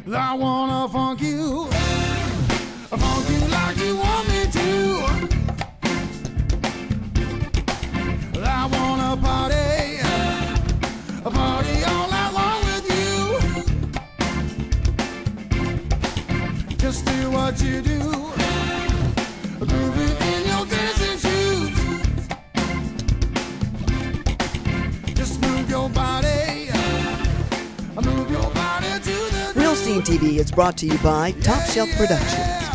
I wanna funk you like you want me to. I wanna party all night long with you. Just do what you do, grooving in your dancing shoes. Just move your body, move your body to the Real Scene TV is brought to you by Top Shelf Productions.